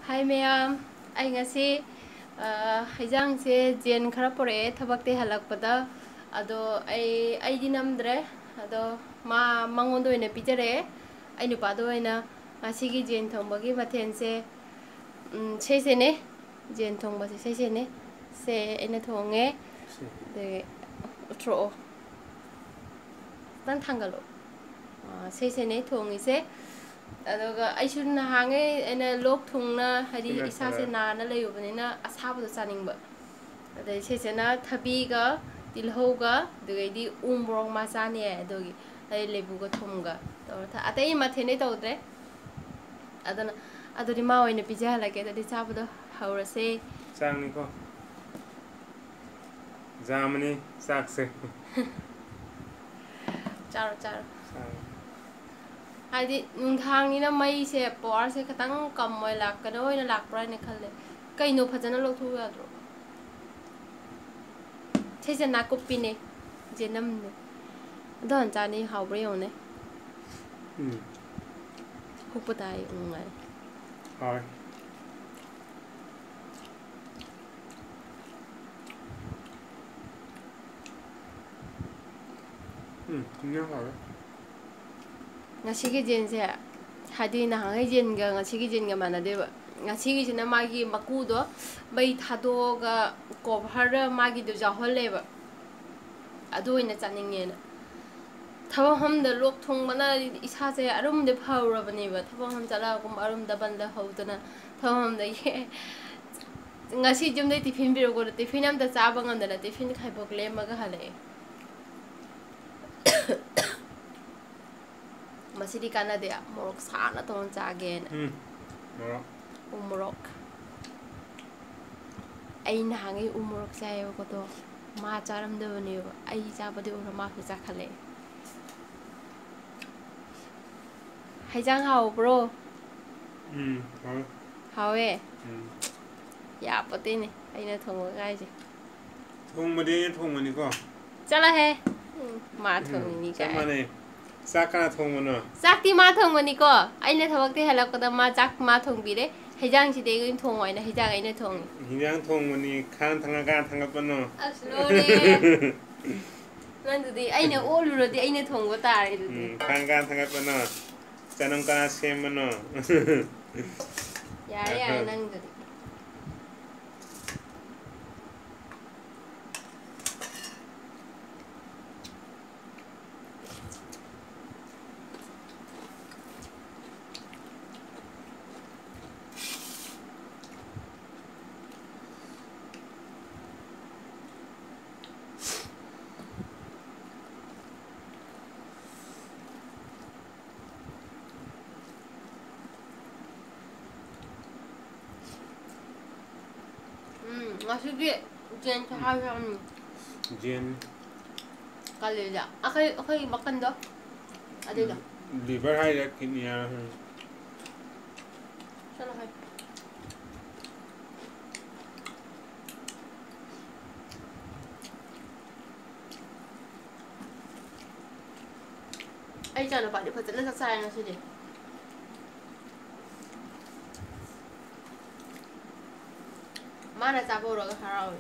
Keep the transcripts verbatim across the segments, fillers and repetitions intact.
Hi ma'am, ai ngasi haijang se jen khara pore thabak te halak pada ado ai ai di namdre ado ma mangondo ina pijare ai nu pa do ina ngasi gi jen thong bagi mathen se se se ne jen thong ba se se se ne se ina thonge de utro tan thangalo se se ne thong ise adoga aishu nahange ena lok thungna hari isa se na na layubanina asaba do chaningba adai se se na thabi ga tilho ga dugaidi umbrong ma chani adogi ai lebu ga thumga to atai ma thene tawdre adana adori ma oina pija halake adai chabado haurase changni ko jamani sakse charo charo Hadi nunghang ni na mai se por se katang kam moi lak ka noi na lak pra ne khalle kai no phajana lo thu ya dro che se na kopi ne je nam ne don cha ni hau bre yo ne hm hu pa dai ngai hai hm nya hai ngasigi jen se hadi na hangai jen ga ngasigi jen ga mana de ngasigi jina magi maku do bai thado ga cover magi do ja holle ba adu ina chaninge na thaba ham da lok thong bana isa se arum de phawra bani ba thaba ham chala kum arum da ban da hawtana thaba ham da ye ngasi jum de tiffin biro go tiffin am da cha ba ngam da tiffin khai bok le ma ga hale Masih kana de morok sana ton chagen hm morok umrok ai na hangi umrok chai ko to ma charam de bani ai cha ba de ura ma khu cha khale haijang hao bro hm hai hao e hm ya pati ni ai na thong ga gai ji thong ma de thong ma ni ko chala he ma thong ni ka mane sakana thong ma no sakti ma thong ni ko ai na thawak te halak ko da ma chak ma thong bi re haijang si de gin thong oi na haijang ai na thong hinjang thong ma ni khan thanga ga thanga pa no aslore nan du di ai na olu ro di ai na thong go ta re du di khan ga thanga pa no chanam ka sem ma no ya ya nang du di Masih jen kahayang jen kalila. Okay, okay, makan do. Ada do. liver hai ya kini ya Sana hai. Ai jangan lupa dipetik nak saya nasi deh. Mana campur orang harau.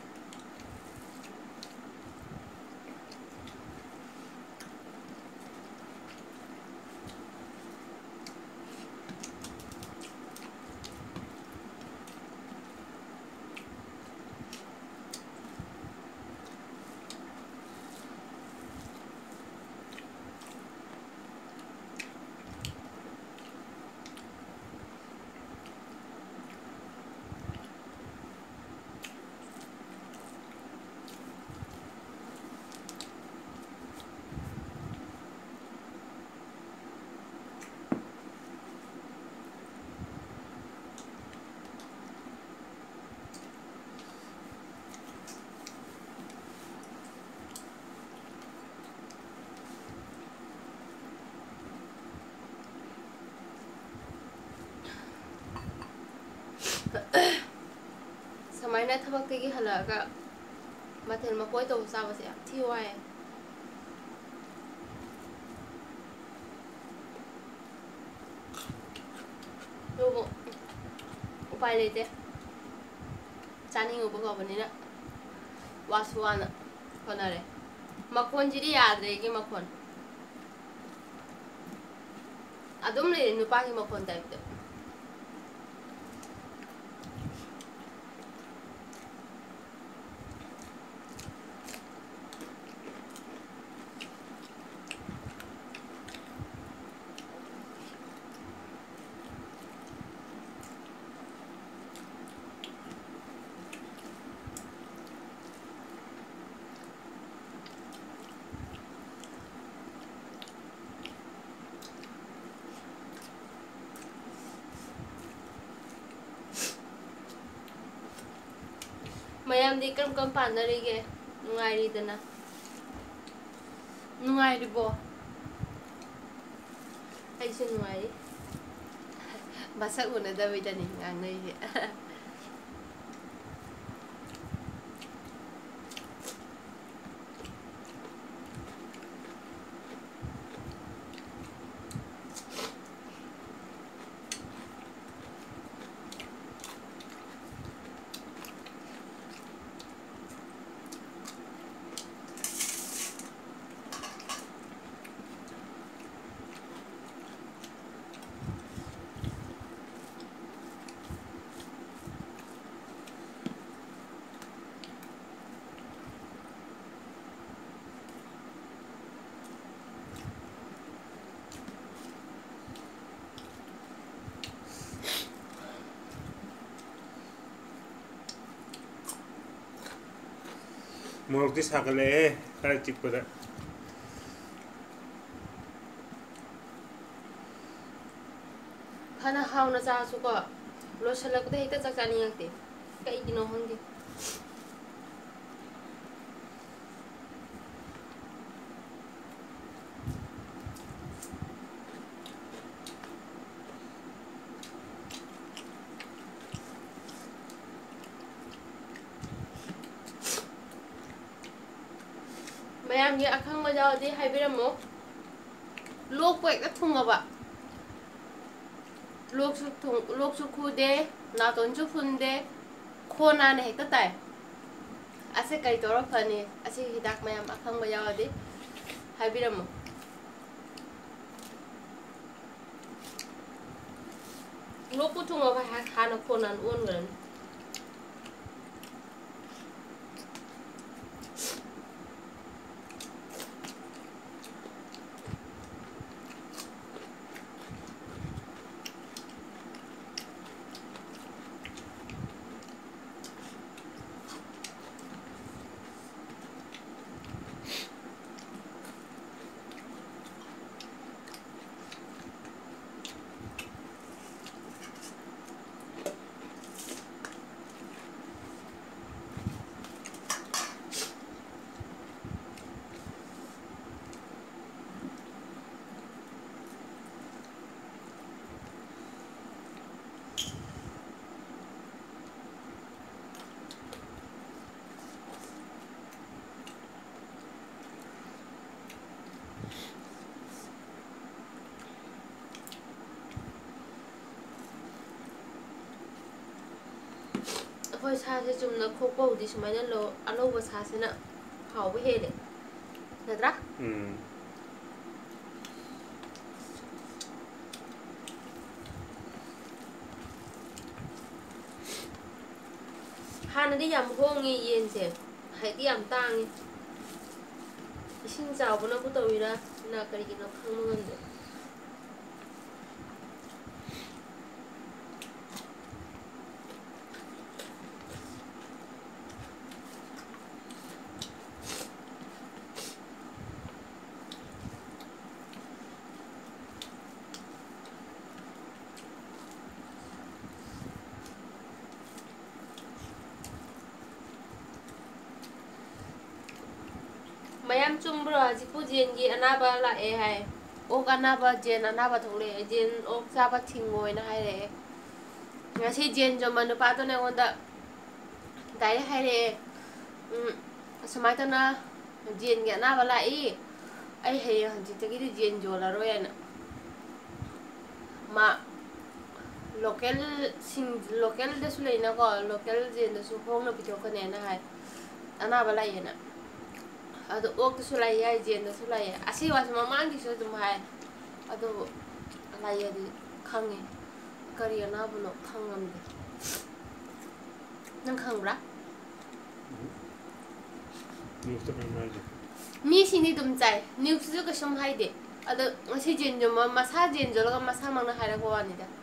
Samay na tabak tigi halaga matel makoy to sa basi ti wae Lobo ꯎꯄꯥꯏ ꯂꯩꯇꯦ ꯆꯥꯅꯤꯡꯉꯨꯕ ꯀꯧꯕꯅꯤꯅ ꯋꯥꯁꯨ ꯋꯥꯅ ꯍꯣꯠꯅꯔꯦ ꯃꯈꯣꯟꯁꯤꯗꯤ ꯌꯥꯗ꯭ꯔꯦ ꯑꯩꯒꯤ ꯃꯈꯣꯟ ꯑꯗꯨꯝ ꯂꯩꯔꯦ ꯅꯨꯄꯥꯒꯤ ꯃꯈꯣꯟ ꯇꯥꯏꯞꯇ ꯃꯌꯥꯝꯗꯤ ꯀꯔꯝ ꯀꯔꯝ ꯄꯥꯟꯅꯔꯤꯒꯦ ꯅꯨꯡꯉꯥꯏꯔꯤꯗꯅ ꯅꯨꯡꯉꯥꯏꯔꯤꯕꯣ ꯑꯩꯁꯨ ꯅꯨꯡꯉꯥꯏꯔꯤ ꯃꯁꯛ ꯎꯅꯗꯕꯩꯗꯅꯤ ꯉꯥꯡꯅꯩꯁꯦ मोरक्ती सागले खरा चिकपदा फना हाउना चासु को लोसलकदे हेक्ता चक चानिंगते कईगिनो हंगे मैम ये अखंग बजाओदे हाइबिरमो लोक को एक थुंगबा लोक सु थुंग लोक सु खुदे नातोन सु फुंदे खोना ने हेक्ता ताय असे कई तोरो फनी असे हिदाक मैम अखंग बजाओदे हाइबिरमो लोक को थुंगबा हा खाना खोना ओन गरन ꯑꯩꯈꯣꯏ ꯁꯥꯁꯦ ꯆꯨꯝꯅ ꯈꯣꯛꯄꯕꯨꯗꯤ ꯁꯨꯃꯥꯏꯅ ꯂꯣ ꯑꯅꯧꯕ ꯁꯥꯁꯤꯅ ꯍꯥꯎꯕ ꯍꯦꯜꯂꯦ ꯅꯠꯇ꯭ꯔꯥ ꯎꯝ ꯍꯥꯟꯅꯗꯤ ꯌꯥꯝ ꯍꯣꯡꯉꯤ ꯌꯦꯟꯁꯦ ꯍꯥꯏꯗꯤ ꯌꯥꯝ ꯇꯥꯡꯉꯤ ꯏꯁꯤꯡ ꯆꯥꯎꯕꯅꯕꯨ ꯇꯧꯋꯤꯔꯥ ꯅ ꯀꯔꯤꯒꯤꯅꯣ ꯈꯪꯕ ꯉꯝꯗꯦ मैम चुम्ब्रो हजिपु जेनगी अनाबा लाए है ओक अनाबा जेन अनाबा थोले जेन ओक चाबा थिंगोयना हायरे ngasi जेन जो मनुपातो ने ओंदा दाइ हायरे समाइतो ना जेन गे अनाबा लाई ai hay हजितगी जेन जोलारोयना मा लोक local sing local da su leina ko local jen da su hong na pito kane na hai ana bala yena ado ok da su lai ya jen da su lai asi wa ma mang ki su dum hai ado lai ya di khangi kari ana bu no khangam de nang khang ra news to mai mi sini dum chai news ju ka som hai de ado asi jen jo ma masa jen jo la masa mang na hai ra ko ani da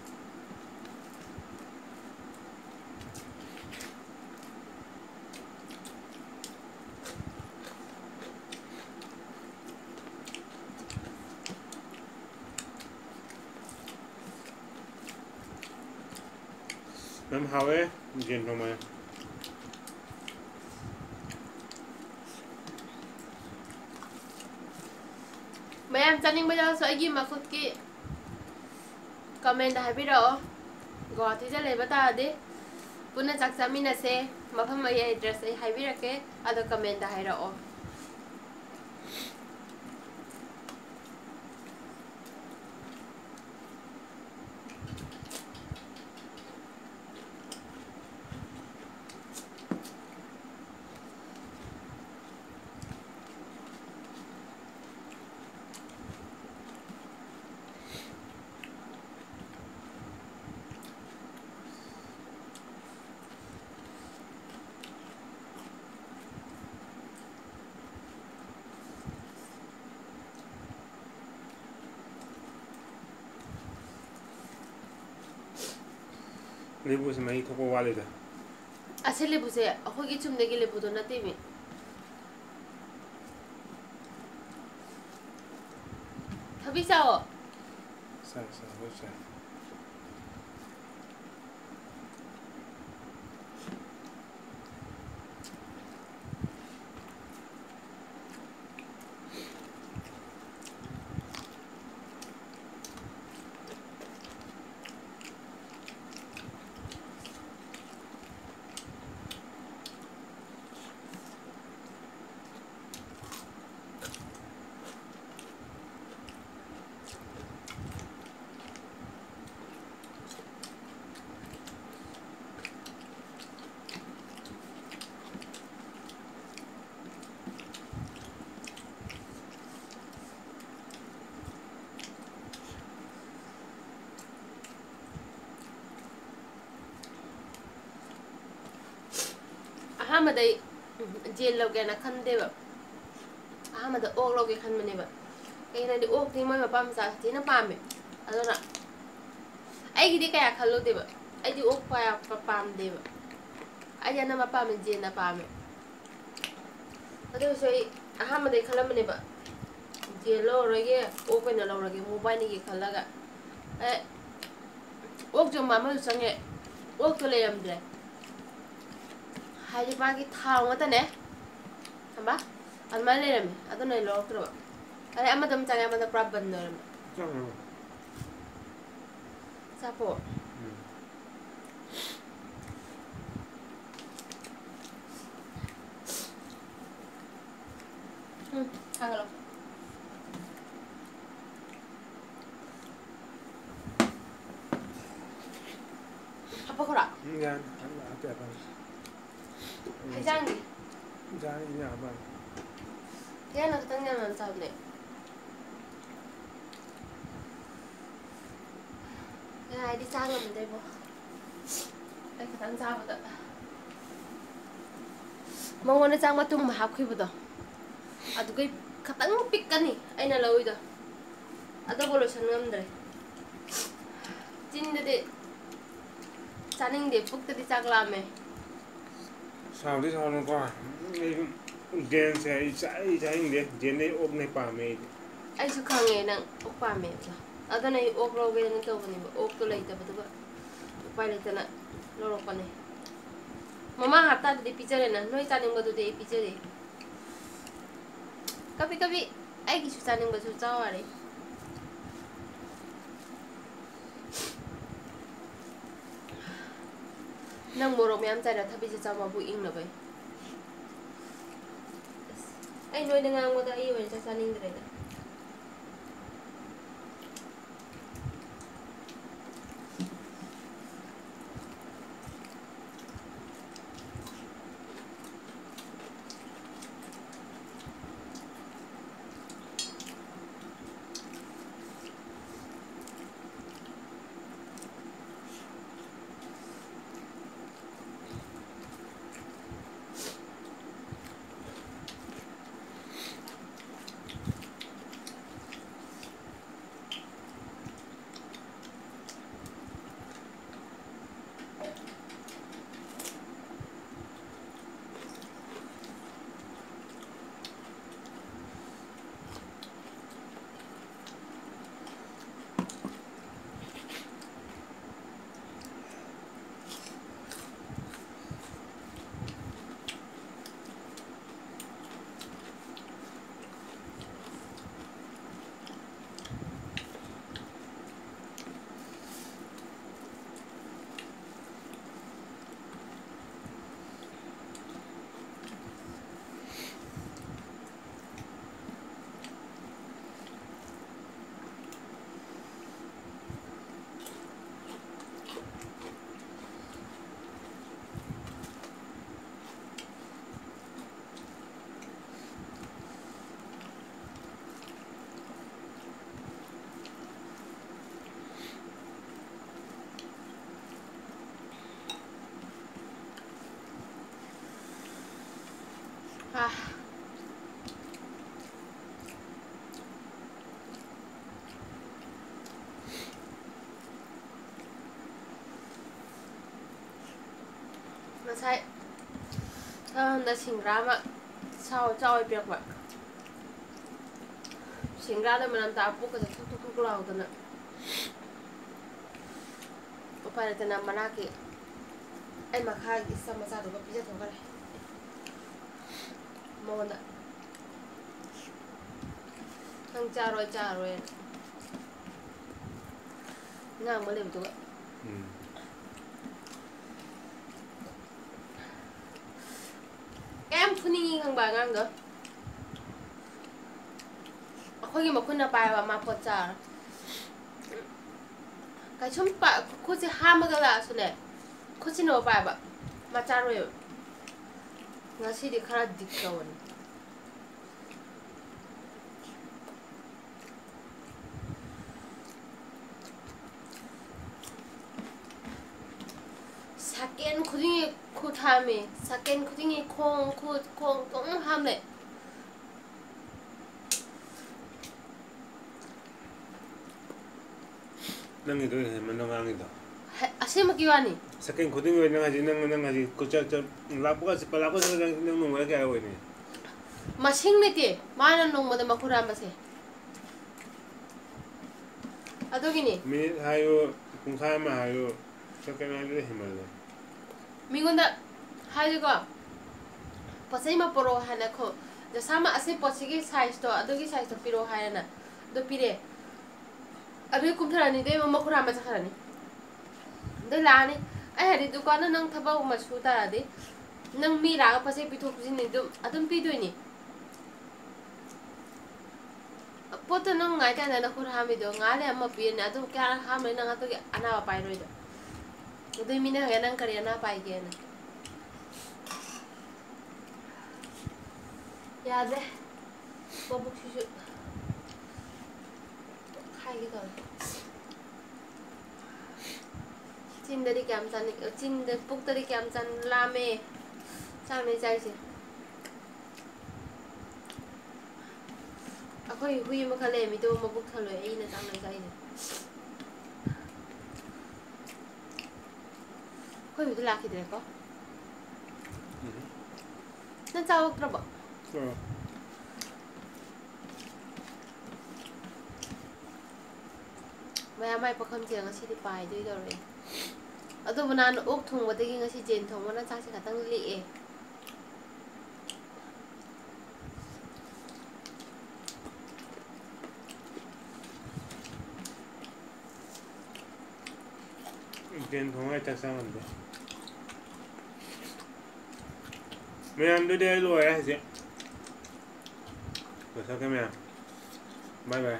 Nam hawe jen no mai mayam chaning baja so agi makut ki comment da habi ro go ti ja le bata de puna chak chamina se mafam ai address ai habi rake ado comment da haira o lebu se mai thoko wale da asile buse akhoi gi chum de gi le budo na te mi thabi sao sa sa ho sa ahamada jel loge na khan de ba ahamada ok loge khan mane ba kai na di ok ni mai ma pam sa ti na pam me adona ai gi di kaya khallo de ba ai di ok pa pa pam de ba ai ya na ma pam jel na pam me ado so ahamada khala mane ba jel lo roge ok na lo roge mobile ni gi khalaga eh ok jo ma ma sange ok to le yam de hai ba ki thang ngata ne hamba alma le ram adon ai lok tro ai ama dam chang ama da prab ban no ram sapo hmm hangalo apa kora ngan ala ate apa hai jang ni jang ni apa ya na tang na man sa ne ya ai di sang ngam de bo ai ka tang sa ba da mong na chang ma tum ma hap khi bu da adu kai khatang pik ka ni ai na loi da ado bolo san ngam dre chin de de chaning de puk de chak la me sao đi sao nó qua gen se sai sai de gen ne ok ne pa me ai su khang nge nang ok pa me la ado nei ok ro ge nang to ni ok to lai ta ba ba pai lai ta na lo ro pa ne mama hata de picture na noi chaning ba du de picture kabi kabi ai ki su chaning ba su chaw are nang morok myam chai ra thabi je chaw ma bu ing na bai ai noi na ngang da ai wen cha chaning de da Ngasai na singra ma sao chao piak ba singra da manam ta pu ka thuk thuk thuk lao da na upare ta na mana ki ai ma kha ki sa ma sa do pija thong kare mo na thang cha roi cha roi ngang ma le bu ga em khuni ngang ba ngang ga khoi gi ma khun na pai ba ma pot cha cái chum pa khu si ha ma ga la su ne khu si no pa ba ma cha roi nga si di khara dik ka won saken khuding khu tha me saken khuding khong khu khong tong ham le nang itu mana ngang itu ase ma ki wani saking khuding we nang aji nang nang aji ko cha cha lapu ka sipala ko nang nang nung we ka we ni ma sing ne te ma na nong ma da ma khura ma se ado gi ni minit hayo kung sa ma hayo saking aji himal mi gonda hayo ko pasai ma poro hana ko ja sama ase posigi size to ado gi size to piro hana do pire अभी कुम्थरानी दे मम्मा खुरा मा चखरानी दे लाने आई हरि दुकान नंग थबा मसु तारादे नंग मी लागा पसे पिथो पुजिन दु अदम पिदोइनी पोत नंग ngai ta na खुरा हामि दो ngale amma पिने अदु क्या हामले नंग अतो अना पाइ रोइ दो दे मिने हगे नंग करि अना पाइ के ना याद है बबुक शिशु खाइगे तो चिन दरी क्या हम चाने चिन दर पुक दरी क्या हम चान लामे चाने चाहिए अकोई हुई मखले मितो मबुक थलो ए ना चाने चाहिए कोई मितो लाकी दे को ना चावक ट्रबो मैं हमारे पखम से ngasi di pai doi dore adu banan ok thong badagi ngasi jen thong wana chak se khatang li e jen thong ai chak sang ande मैं अंदर दे लो है ऐसे बस ओके मैं बाय बाय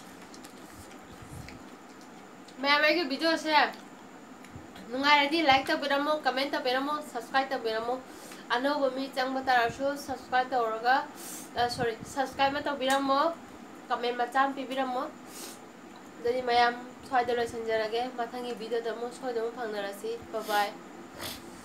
मैं हमारे वीडियो से नुंगाई रदी लाइक तब बिरमो कमेंट तब बिरमो सब्सक्राइब तब बिरमो अनोब मी चंग बतारासो सब्सक्राइब तौरगा सॉरी सब्सक्राइब में तब बिरमो कमेंट मचाम पि बिरमो दनी मयाम स्वाइद लोइसनजरगे मथंगी वीडियो दमो सोइदमो फंगनरासी बाय बाय